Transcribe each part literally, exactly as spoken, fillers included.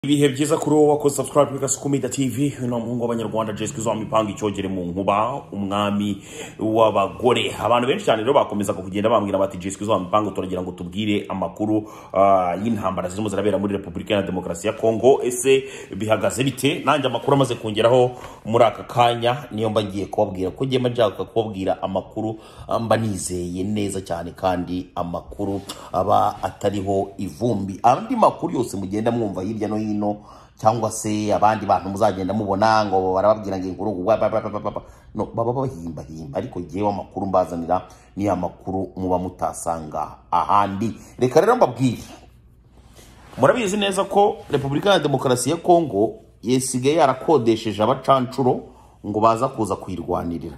Ibihe byiza kuri wowe wakoze subscribe kuri Kasuku Media T V. Uno muhungu w'abanyarwanda Jesco zo mipanga icyogere mu nkuba umwami w'abagore. Abantu benshi cyane rero bakomeza kugenda bambwira bati Jesco zo mipanga turagira ngo tubwire amakuru uh, y'intambara zirimo zirabera muri Republika ya Demokarasi ya Kongo. Ese bihagaze bite? Nanjye amakuru amaze kongeraho muri aka kanya niyo mba ngiye kubabwira ko ngiye majaka kubabwira amakuru mba nizeye neza cyane kandi amakuru aba atariho ivumbi. Andi makuru yose mugenda mwumva hirya no hino cyangwa se abandi bantu muzagenda mubona ngo barababwira ngo inkuru no baba bahimba himba, ariko giye amakuru mbazanira ni amakuru muba mutasanga ahandi. Reka rero mbabwire, murabizi neza ko Republika ya Demokarasi ya Kongo yesigaye yarakodesheje abacancuro ngo baza kuza kwirwanirira.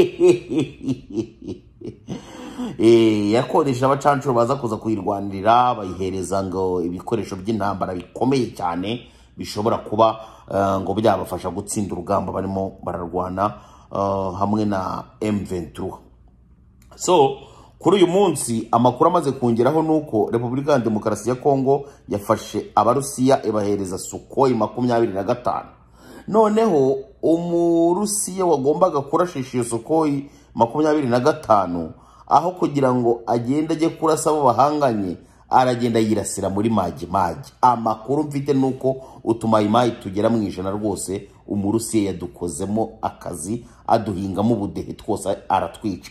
Eh yakodesha abacancuro baza kuza kwirwanirira, bayihereza ngo ibikoresho by'intambara bikomeye cyane bishobora kuba uh, ngo byabafasha gutsinda urugamba barimo bararwana uh, hamwe na M vingt-trois. So kuri uyu munsi amakuru amaze kongeraho nuko Republika ya Demokarasi ya Kongo yafashe abarusiya ibahereza Sukhoi makumyabiri na gatanu. Noneho umurusiya wagombaga kurashisha iyo Sukhoi makumyabiri na gatanu, aho kugira ngo agende ajye kurasa abo bahanganye, aragenda yirasira muri maji maji. Amakuru mfite nuko utumayimayi tugera mu ijana rwose umurusiya yadukozemo akazi, aduhingamo ubudehe twose aratwica.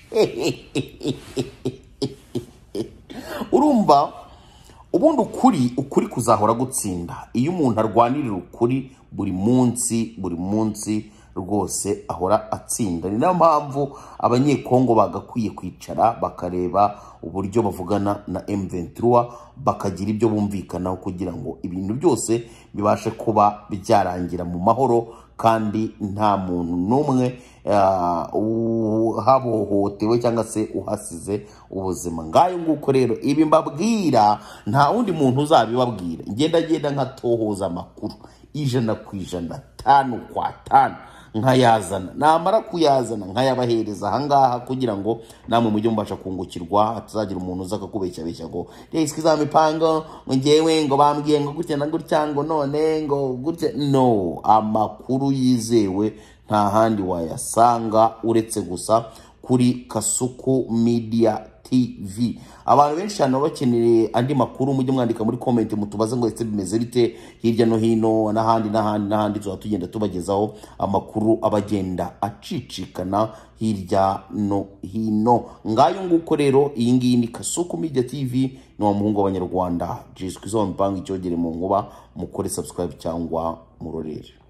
Urumva ubundi ukuri ukuri kuzahora gutsinda iyo umuntu arwanirira ukuri buri munsi buri munsi rwose ahora atsinda. Ni nayo mpamvu abanyekongo bagakwiye kwicara bakareba uburyo bavugana na M vingt-trois, bakagira ibyo bumvikanaho kugira ngo ibintu byose bibashe kuba byarangira mu mahoro kandi nta muntu numwe uh, habohotewe cyangwa se uhasize ubuzima. Ngayo nguko rero ibi mbabwira nta wundi muntu uzabibabwira, ngenda genda nkatohoza amakuru ijana ku ijana, tanu kwa tanu nkayazana, namara kuyazana nkayabahereza ahangaha kugira ngo namwe mujye mubasha kungukirwa, atazagira umuntu uza akakubeshya beshya ngo Jesco za mipanga ngewe ngo bambwiye ngo gutya na gutya ngo none ngo gutya. No, amakuru yizewe nta handi wayasanga uretse gusa kuri Kasuku Media T V. Abantu benshi cyane bakeneye andi makuru mujye mwandika muri comment mutubaze ngo ese bimeze bite hirya no hino n'ahandi n'ahandi n'ahandi, tuza tugenda tubagezaho amakuru abagenda acicikana hirya no hino. Ngayo nguko rero iyi ngiyi ni Kasuku Media T V, no umuhungu w'abanyarwanda Jesco zo mipanga icyogere mu nkuba. Mukore subscribe cyangwa murorere.